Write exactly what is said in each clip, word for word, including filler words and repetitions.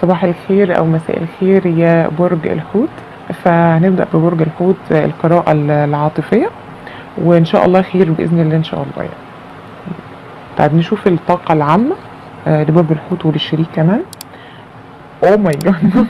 صباح الخير أو مساء الخير يا برج الحوت. فهنبدأ ببرج الحوت القراءة العاطفية، وإن شاء الله خير بإذن الله إن شاء الله يعني. طيب نشوف الطاقة العامة آه، لبرج الحوت وللشريك كمان. أوه ماي جاد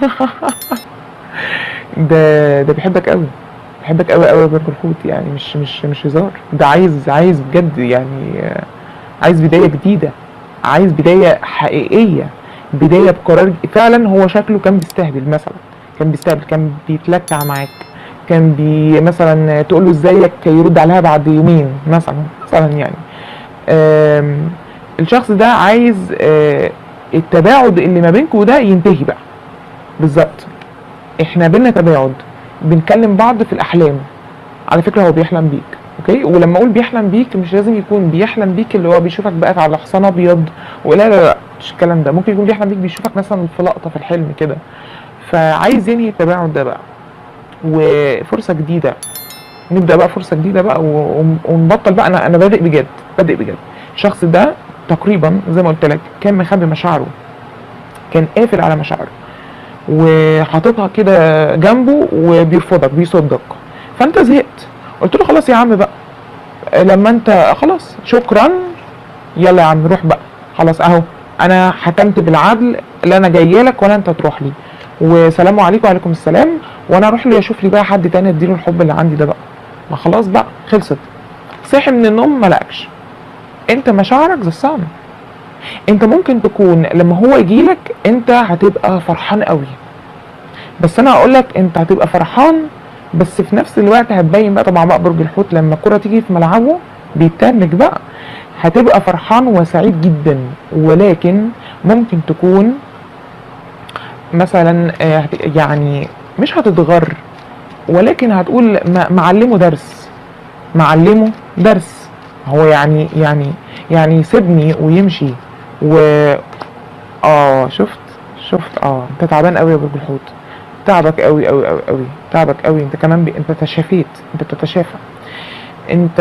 ده ده بيحبك قوي، بيحبك قوي قوي يا برج الحوت، يعني مش مش مش هزار، ده عايز عايز بجد يعني، آه، عايز بداية جديدة، عايز بداية حقيقية، بداية بقرار فعلا. هو شكله كان بيستهبل مثلا، كان بيستهبل، كان بيتلكع معاك، كان بي مثلا تقول له ازيك يرد عليها بعد يومين مثلا مثلا يعني. آم، الشخص ده عايز آه، التباعد اللي ما بينكوا ده ينتهي بقى. بالظبط، احنا بينا تباعد، بنكلم بعض في الاحلام. على فكره هو بيحلم بيك، اوكي؟ ولما اقول بيحلم بيك مش لازم يكون بيحلم بيك اللي هو بيشوفك بقى على حصان ابيض، ولا لا لا مش الكلام ده. ممكن يكون بيحلم بيك بيشوفك مثلا في لقطه في الحلم كده، فعايز ينهي التباعد ده بقى وفرصه جديده. نبدا بقى فرصه جديده بقى و- ونبطل بقى. انا انا بادئ بجد، بادئ بجد. الشخص ده تقريبا زي ما قلت لك كان مخبي مشاعره، كان قافل على مشاعره وحاططها كده جنبه وبيرفضك بيصدك. فانت زهقت، قلت له خلاص يا عم بقى، لما انت خلاص شكرا، يلا يا عم روح بقى، خلاص اهو انا حكمت بالعدل، لا انا جايه لك ولا انت تروح لي، وسلام عليكم وعليكم السلام، وانا اروح لي اشوف لي بقى حد تاني اديله الحب اللي عندي ده بقى. ما خلاص بقى خلصت. صحي من النوم ما لقاكش، انت مشاعرك زي الصنم. انت ممكن تكون لما هو يجيلك انت هتبقى فرحان قوي، بس انا هقول لك انت هتبقى فرحان، بس في نفس الوقت هتبين بقى طبعا بقى برج الحوت لما الكرة تيجي في ملعبه بيتنك بقى. هتبقى فرحان وسعيد جدا، ولكن ممكن تكون مثلا آه، هت- يعني مش هتتغر، ولكن هتقول ما- معلمه درس، معلمه درس. هو يعني يعني يعني يسيبني ويمشي و اه شفت شفت اه انت تعبان قوي يا برج الحوت، تعبك قوي قوي قوي قوي، تعبك قوي. انت كمان بي... انت تشافيت، انت بتتشافى. انت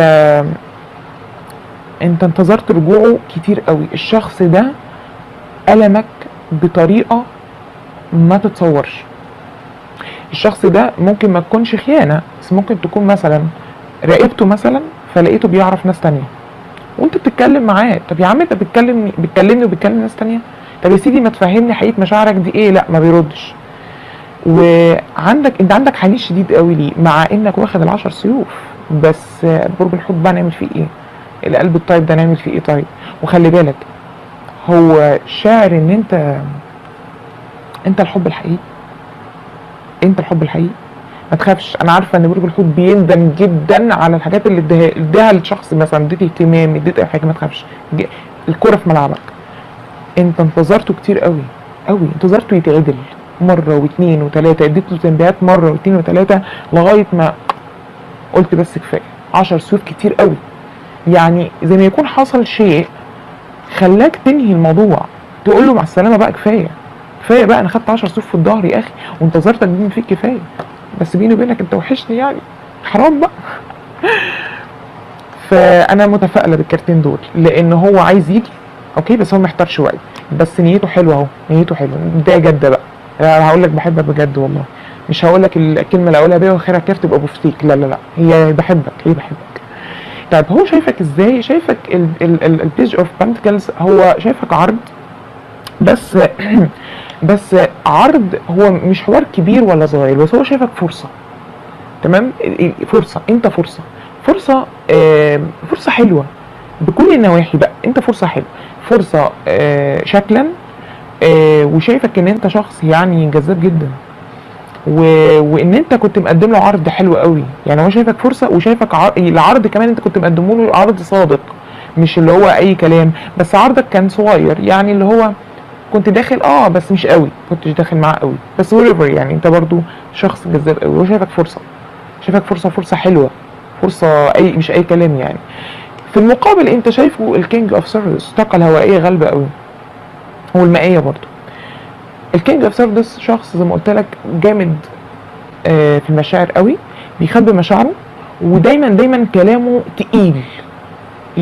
انت انتظرت رجوعه كتير قوي. الشخص ده ألمك بطريقة ما تتصورش. الشخص ده ممكن ما تكونش خيانة، بس ممكن تكون مثلا راقبته مثلا فلقيته بيعرف ناس تانية وانت بتتكلم معاه. طب يا عم انت بتكلم بتكلمني وبتكلم ناس تانية، طب يا سيدي ما تفهمني حقيقة مشاعرك دي ايه. لا ما بيردش. وعندك انت عندك حنين شديد قوي ليه، مع انك واخد العشر سيوف. بس برج الحوت بقى نعمل فيه ايه؟ القلب الطيب ده نعمل فيه ايه؟ طيب وخلي بالك، هو شاعر ان انت انت الحب الحقيقي، انت الحب الحقيقي. ما تخافش، انا عارفه ان برج الحوت بيندم جدا على الحاجات اللي اداها اداها للشخص، مثلا اديت اهتمام، اديت اي حاجه. ما تخافش، ج- الكره في ملعبك. انت انتظرته كتير قوي قوي، انتظرته يتعدل مره واثنين وثلاثه، اديت له تنبيهات مره واثنين وثلاثه لغايه ما قلت بس كفايه. عشر سيوف كتير قوي، يعني زي ما يكون حصل شيء خلاك تنهي الموضوع، تقول له مع السلامه بقى، كفايه كفايه بقى، انا خدت عشر سيوف في الظهر يا اخي وانتظرتك بما فيك كفايه. بس بيني وبينك انت وحشني يعني، حرام بقى. فانا متفائله بالكارتين دول لان هو عايز يجي، اوكي؟ بس هو محتار شويه، بس نيته حلوه اهو، نيته حلوه. ده جد بقى، هقول لك بحبك بجد والله. مش هقول لك الكلمه اللي اقولها بيها واخرها كارت يبقى بوفتيك، لا لا لا، هي بحبك، هي بحبك. طيب هو شايفك ازاي؟ شايفك البيج اوف بانتكلز، هو شايفك عرض، بس بس عرض. هو مش حوار كبير ولا صغير، بس هو شايفك فرصه. تمام، فرصه، انت فرصه، فرصه آه فرصه حلوه بكل النواحي بقى. انت فرصه حلوه، فرصه آه شكلا، آه وشايفك ان انت شخص يعني جذاب جدا، و... وان انت كنت مقدم له عرض حلو قوي. يعني هو شايفك فرصه، وشايفك ع... العرض كمان انت كنت مقدمه له عرض صادق، مش اللي هو اي كلام. بس عرضك كان صغير، يعني اللي هو كنت داخل اه بس مش قوي، كنتش داخل معاه قوي، بس whatever. يعني انت برضو شخص جذاب قوي، هو شايفك فرصه، شايفك فرصه، فرصه حلوه، فرصه اي مش اي كلام يعني. في المقابل انت شايفه الكينج اوف سيردس، الطاقه الهوائيه غالبه قوي، والمائيه برضو. الكينج اوف سيردس شخص زي ما قلت لك جامد آه في المشاعر قوي، بيخبي مشاعره، ودايما دايما كلامه تقيل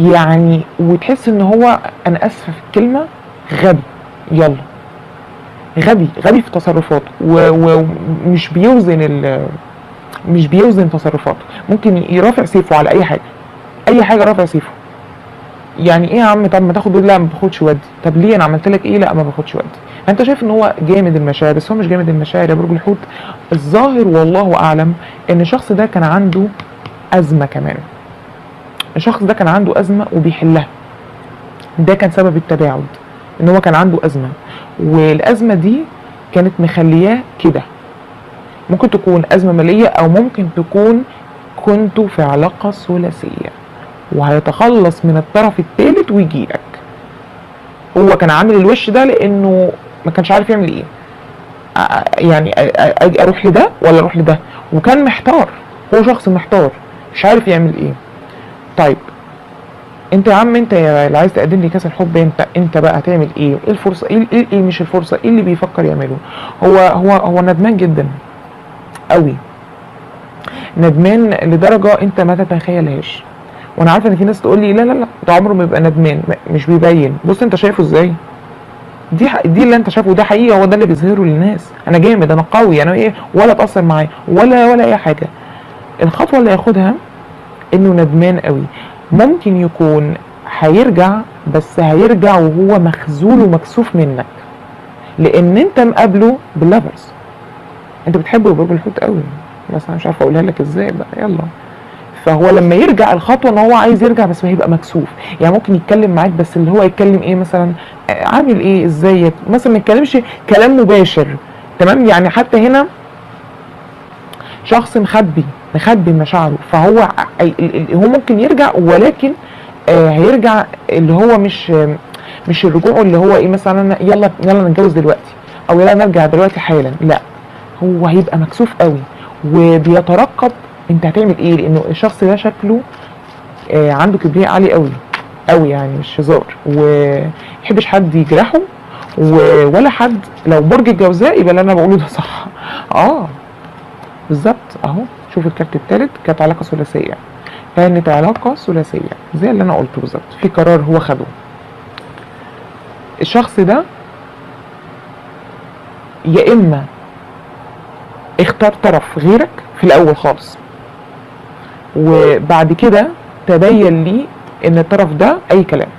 يعني، وتحس ان هو، انا اسفه في الكلمه، غبي. يلا غبي غبي في تصرفاته ومش بيوزن ال مش بيوزن تصرفاته. ممكن يرافع سيفه على اي حاجه، اي حاجه رافع سيفه. يعني ايه يا عم؟ طب ما تاخد ودي. لا ما باخدش ودي. طب ليه؟ انا عملت لك ايه؟ لا ما باخدش ودي. انت شايف ان هو جامد المشاعر، بس هو مش جامد المشاعر يا برج الحوت. الظاهر والله اعلم ان الشخص ده كان عنده ازمه كمان. الشخص ده كان عنده ازمه وبيحلها. ده كان سبب التباعد، ان هو كان عنده ازمه، والازمه دي كانت مخلياه كده. ممكن تكون ازمه ماليه، او ممكن تكون كنتوا في علاقه ثلاثيه وهيتخلص من الطرف الثالث ويجيلك. هو كان عامل الوش ده لانه ما كانش عارف يعمل ايه. يعني اجي اروح لده ولا اروح لده، وكان محتار. هو شخص محتار مش عارف يعمل ايه. طيب انت يا عم، انت اللي عايز تقدم لي كاس الحب، انت انت بقى هتعمل ايه؟ ايه الفرصه؟ ايه, إيه, إيه مش الفرصه؟ ايه اللي بيفكر يعمله؟ هو هو هو ندمان جدا قوي، ندمان لدرجه انت ما تتخيلهاش. وانا عارفه ان في ناس تقول لي لا لا لا ده عمره ما بيبقى ندمان، مش بيبين. بص انت شايفه ازاي؟ دي دي اللي انت شايفه ده حقيقه، هو ده اللي بيظهره للناس. انا جامد، انا قوي، انا ايه، ولا اتاثر معايا ولا ولا اي حاجه. الخطوه اللي هياخدها انه ندمان قوي. ممكن يكون هيرجع، بس هيرجع وهو مخزول ومكسوف منك، لان انت مقابله باللافرز. انت بتحبه برج الحوت قوي، بس انا مش عارفه اقولها لك ازاي بقى. يلا. فهو لما يرجع، الخطوه ان هو عايز يرجع بس هيبقى مكسوف. يعني ممكن يتكلم معاك، بس اللي هو يتكلم ايه مثلا، عامل ايه، ازيك مثلا، ما يتكلمش كلام مباشر. تمام؟ يعني حتى هنا شخص مخبي مخبي مشاعره. فهو هو ممكن يرجع، ولكن آه هيرجع اللي هو مش آه مش الرجوع اللي هو ايه مثلا يلا يلا نتجوز دلوقتي، او يلا نرجع دلوقتي حالا. لا، هو هيبقى مكسوف قوي وبيترقب انت هتعمل ايه، لانه الشخص ده شكله آه عنده كبرياء عالي قوي قوي، يعني مش هزار، وميحبش حد يجرحه، ولا حد. لو برج الجوزاء يبقى اللي انا بقوله ده صح. اه بالظبط اهو. شوف الكارت الثالث، كانت علاقه ثلاثيه. كانت علاقه ثلاثيه زي اللي انا قلته بالظبط. في قرار هو خده. الشخص ده يا اما اختار طرف غيرك في الاول خالص، وبعد كده تبين لي ان الطرف ده اي كلام،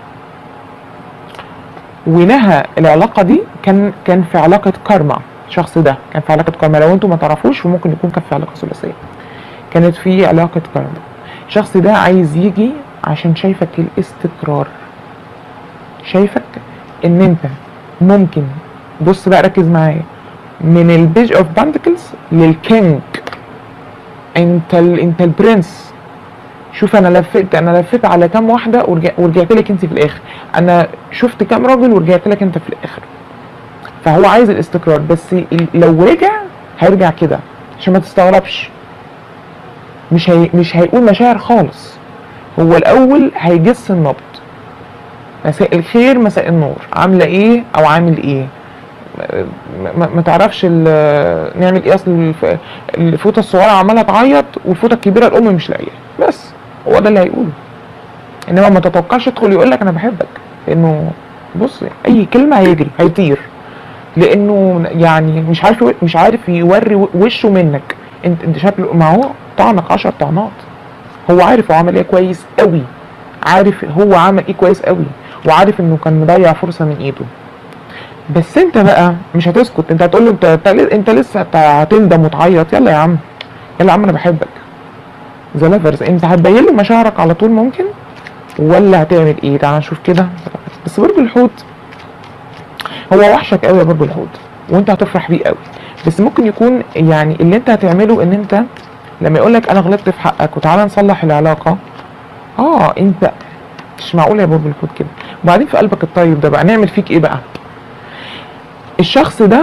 ونهى العلاقه دي. كان كان في علاقه كارما. الشخص ده كان في علاقه كارما، لو انتم ما تعرفوش وممكن يكون كان في علاقه ثلاثيه. كانت في علاقه كارما. الشخص ده عايز يجي عشان شايفك الاستقرار، شايفك ان انت ممكن. بص بقى ركز معايا، من البيج اوف بانتكلز للكينج، انت ال... انت البرنس. شوف انا لفيت انا لفيت على كام واحده ورجع... ورجعت لك انت في الاخر. انا شفت كام راجل ورجعت لك انت في الاخر. فهو عايز الاستقرار، بس لو رجع هيرجع كده عشان ما تستغربش. مش هي... مش هيقول مشاعر خالص. هو الاول هيجس النبض، مساء الخير مساء النور، عامله ايه او عامل ايه، ما, ما تعرفش نعمل ايه. اصل الفوطه الصغيره عماله تعيط والفوطه الكبيره الام مش لاقيه. بس هو ده اللي هيقوله. انما ما تتوقعش يدخل يقول لك انا بحبك، لانه بص اي كلمه هيجري هيطير، لانه يعني مش عارف مش عارف يوري وشه منك. انت انت شكله، ما هو طعنك عشر طعنات. هو عارف هو عمل ايه كويس قوي، عارف هو عمل ايه كويس قوي، وعارف انه كان مضيع فرصه من ايده. بس انت بقى مش هتسكت، انت هتقول له انت انت لسه هتندم وتعيط. يلا يا عم، يلا يا عم انا بحبك. ذا لافرز، انت هتبين له مشاعرك على طول ممكن، ولا هتعمل ايه؟ تعال نشوف كده. بس برج الحوت هو وحشك قوي يا برج الحوت، وانت هتفرح بيه قوي. بس ممكن يكون يعني اللي انت هتعمله ان انت لما يقول لك انا غلطت في حقك وتعالى نصلح العلاقه، اه انت مش معقول يا برج الحوت كده. وبعدين في قلبك الطيب ده بقى نعمل فيك ايه بقى؟ الشخص ده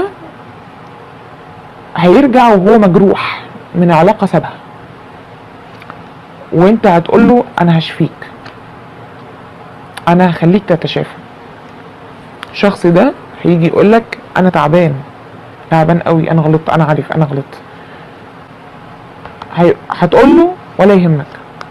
هيرجع وهو مجروح من علاقه سابها، وانت هتقول له انا هشفيك، انا هخليك تتشافى. الشخص ده هيجي يقول لك انا تعبان تعبان قوي، انا غلطت، انا عارف انا غلطت. هي... هتقول له ولا يهمك.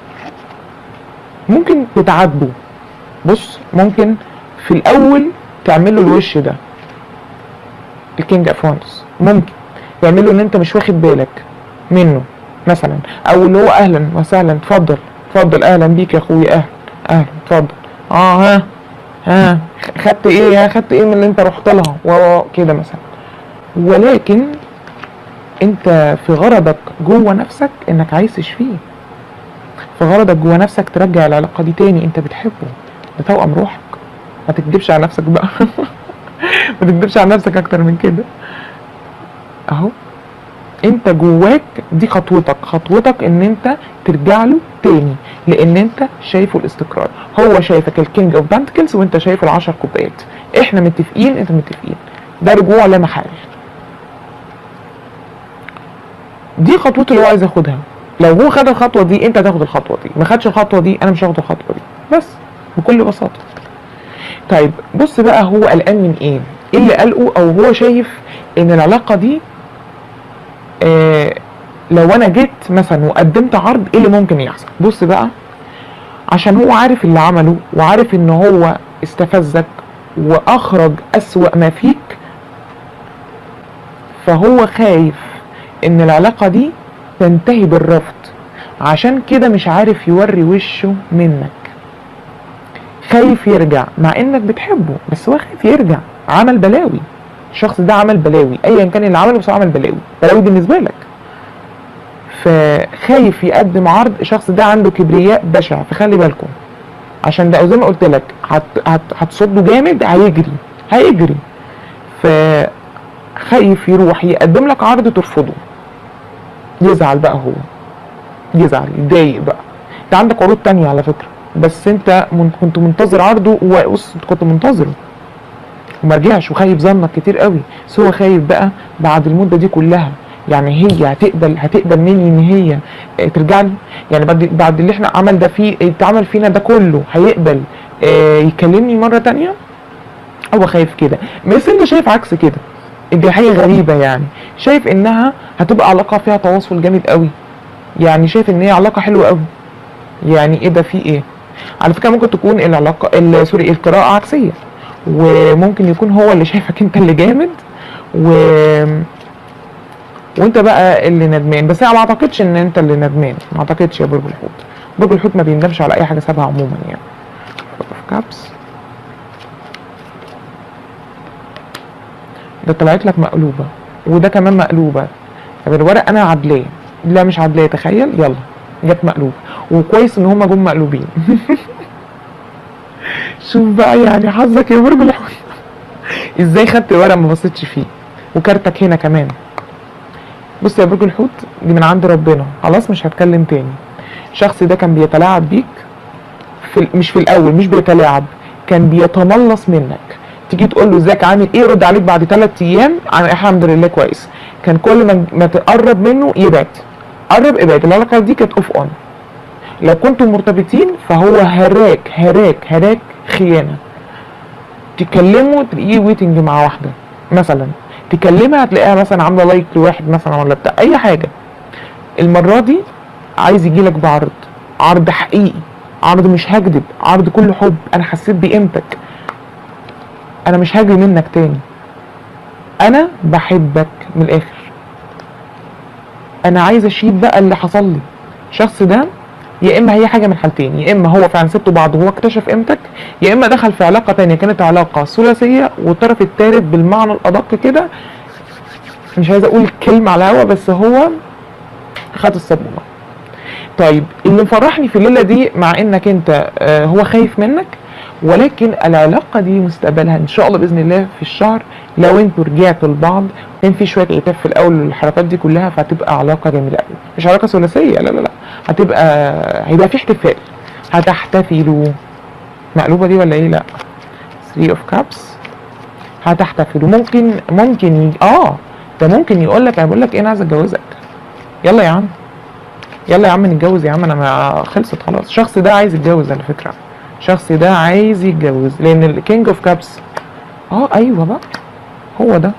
ممكن تتعاتبه. بص ممكن في الاول تعمل له الوش ده، الكينج اوف وانس ممكن يعمله ان انت مش واخد بالك منه مثلا، او اللي هو اهلا وسهلا، اتفضل اتفضل، اهلا بيك يا اخويا، اهلا اهلا اتفضل، اه ها ها خدت ايه، ها خدت ايه من اللي انت رحت لها وكده مثلا. ولكن انت في غرضك جوه نفسك انك عايز تشفيه، في غرضك جوه نفسك ترجع العلاقه دي تاني، انت بتحبه، ده توأم روحك، ما تكدبش على نفسك بقى. ما تكدبش على نفسك اكتر من كده. اهو انت جواك دي خطوتك، خطوتك ان انت ترجع له تاني، لان انت شايفه الاستقرار، هو شايفك الكينج اوف بانتكلز وانت شايف العشر كوبايات، احنا متفقين، انت متفقين، ده رجوع لا محال. دي خطوته اللي هو عايز ياخدها، لو هو خد الخطوه دي انت هتاخد الخطوه دي، ما خدش الخطوه دي انا مش هاخد الخطوه دي، بس بكل بساطه. طيب بص بقى، هو قلقان من ايه؟ ايه اللي قلقه؟ او هو شايف ان العلاقه دي آه لو انا جيت مثلا وقدمت عرض ايه اللي ممكن يحصل؟ بص بقى، عشان هو عارف اللي عمله وعارف ان هو استفزك واخرج اسوأ ما فيك، فهو خايف ان العلاقة دي تنتهي بالرفض، عشان كده مش عارف يوري وشه منك، خايف يرجع مع انك بتحبه، بس هو خايف يرجع، عمل بلاوي، الشخص ده عمل بلاوي، ايا كان اللي عمله بس هو عمل بلاوي، بلاوي بالنسبة لك، فخايف يقدم عرض، الشخص ده عنده كبرياء بشع، فخلي بالكم عشان ده زي ما قلت لك هتصده جامد، هيجري هيجري فخايف يروح يقدم لك عرض ترفضه، يزعل بقى، هو يزعل يتضايق بقى. انت عندك عروض تانية على فكرة، بس انت من كنت منتظر عرضه، وبص كنت منتظره وما رجعش، وخايف ظنك كتير قوي، بس هو خايف بقى بعد المدة دي كلها، يعني هي هتقبل هتقبل مني ان هي ترجع لي؟ يعني بعد بعد اللي احنا عمل ده فيه اتعمل فينا ده كله، هيقبل اه يكلمني مرة تانية؟ هو خايف كده، بس انت شايف عكس كده، دي حاجة غريبة، يعني شايف انها هتبقى علاقة فيها تواصل جامد قوي، يعني شايف ان هي علاقة حلوة قوي، يعني ايه ده، في ايه؟ على فكرة ممكن تكون العلاقة سوري القراءة عكسية، وممكن يكون هو اللي شايفك انت اللي جامد و وانت بقى اللي ندمان، بس انا ما اعتقدش ان انت اللي ندمان، ما اعتقدش يا برج الحوت، برج الحوت ما بيندمش على اي حاجه سابها عموما يعني. كابس ده طلعت لك مقلوبه، وده كمان مقلوبه، طب الورق انا عدلاه، لا مش عدلاه، تخيل، يلا جت مقلوبه، وكويس ان هما جم مقلوبين. شوف بقى يعني حظك يا برج الحوت. ازاي خدت الورق ما بصيتش فيه، وكارتك هنا كمان. بص يا برج الحوت، دي من عند ربنا، خلاص مش هتكلم تاني. الشخص ده كان بيتلاعب بيك في مش في الاول، مش بيتلاعب، كان بيتملص منك، تيجي تقول له ازيك عامل ايه، يرد عليك بعد ثلاث ايام انا الحمد لله كويس، كان كل ما ما تقرب منه يبعد، قرب ابعد، العلاقه دي كانت اوف اون، لو كنتم مرتبطين فهو هراك هراك هراك خيانه، تكلمه تلاقيه ويتنج مع واحده مثلا، تكلمها هتلاقيها مثلا عامله لايك لواحد مثلا ولا بتاع اي حاجه، المره دي عايز يجيلك بعرض، عرض حقيقي، عرض مش هكدب، عرض كله حب، انا حسيت بقيمتك، انا مش هاجي منك تاني، انا بحبك من الاخر، انا عايز اشيل بقى اللي حصل لي. الشخص ده يا اما هي حاجه من حالتين، يا اما هو فعلا سبتوا بعض وهو اكتشف قيمتك، يا اما دخل في علاقه تانية كانت علاقه ثلاثيه، والطرف الثالث بالمعنى الادق كده، مش عايز اقول الكلمه على الهوا، بس هو خد الصابونه. طيب اللي مفرحني في الليله دي، مع انك انت آه هو خايف منك، ولكن العلاقه دي مستقبلها ان شاء الله باذن الله في الشهر، لو انتوا رجعتوا لبعض، كان في شويه عتاب في الاول والحركات دي كلها، فهتبقى علاقه جميله قوي، مش علاقه ثلاثيه، لا لا لا، هتبقى هيبقى في احتفال، هتحتفلوا. مقلوبه دي ولا ايه؟ لا، ثري اوف كابس، هتحتفلوا، ممكن ممكن يجي اه ده ممكن يقول لك انا بقول لك ايه، انا عايز اتجوزك، يلا يا عم يلا يا عم نتجوز يا عم، انا ما خلصت خلاص. الشخص ده عايز يتجوز على فكره، الشخص ده عايز يتجوز، لان الكينج اوف كابس اه ايوه بقى، هو ده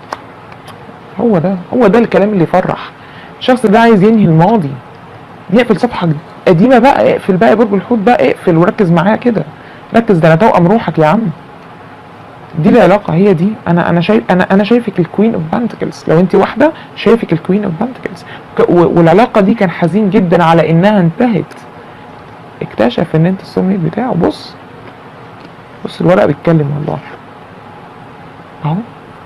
هو ده هو ده الكلام اللي يفرح. الشخص ده عايز ينهي الماضي، يقفل صفحه قديمه بقى، اقفل بقى يا برج الحوت بقى، اقفل وركز معايا كده، ركز، ده انا توأم روحك يا عم، دي العلاقه، هي دي. انا انا شايف انا انا شايفك الكوين اوف بانتكلز، لو انت واحده شايفك الكوين اوف بانتكلز، والعلاقه دي كان حزين جدا على انها انتهت. اكتشف ان انت السوميت بتاعه. بص بص الورق بيتكلم والله اهو،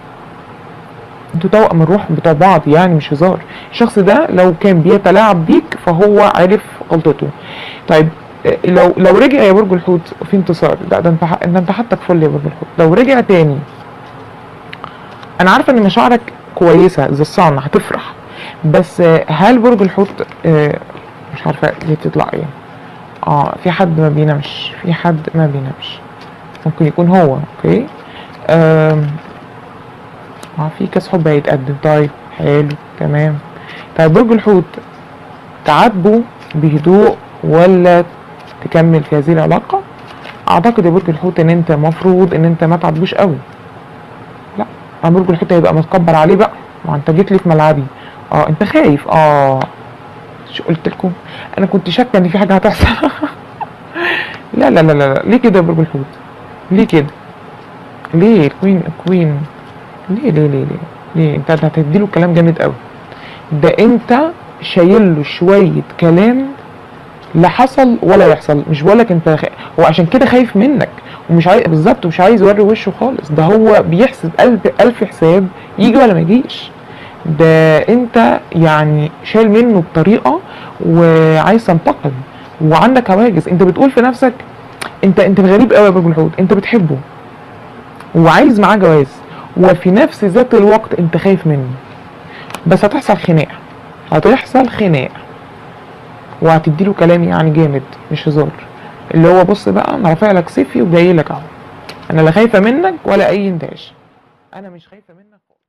انتوا توأم الروح بتوع بعض يعني، مش هزار. الشخص ده لو كان بيتلاعب بيك فهو عرف غلطته. طيب لو لو رجع يا برج الحوت في انتصار، لا ده انت ده انت حتى فل يا برج الحوت. لو رجع تاني، انا عارفه ان مشاعرك كويسه زي الصنع، هتفرح، بس هل برج الحوت مش عارفه دي تطلع ايه؟ اه في حد ما بينامش، في حد ما بينامش، ممكن يكون هو. اوكي آم. اه في كاس حب هيتقدم. طيب حلو تمام. طيب برج الحوت، تعاتبه بهدوء ولا تكمل في هذه العلاقة؟ اعتقد يا برج الحوت ان انت مفروض ان انت ما تعاتبوش قوي. لا برج الحوت هيبقى متكبر عليه بقى، ما انت جيت لي في ملعبي. اه انت خايف. اه شو قلت لكم؟ انا كنت شاكه ان في حاجه هتحصل. لا لا لا لا ليه كده يا برج الحوت؟ ليه كده؟ ليه كوين كوين؟ ليه ليه ليه ليه ليه انت هتديله كلام جامد قوي. ده انت شايل له شويه كلام لا حصل ولا يحصل. مش بقولك انت خ... هو عشان كده خايف منك ومش عايز بالظبط، ومش عايز يوري وشه خالص. ده هو بيحسب الف الف حساب يجي ولا ما يجيش. ده انت يعني شايل منه بطريقه وعايز تنتقم وعندك هواجس. انت بتقول في نفسك انت انت غريب قوي يا برج الحوت، انت بتحبه وعايز معاه جواز، وفي نفس ذات الوقت انت خايف منه. بس هتحصل خناقه، هتحصل خناقه وهتديله كلام يعني جامد مش هزار، اللي هو بص بقى انا رافع لك سيفي وجاي لك اهو، انا لا خايفه منك ولا اي اندهاش، انا مش خايفه منك خالص.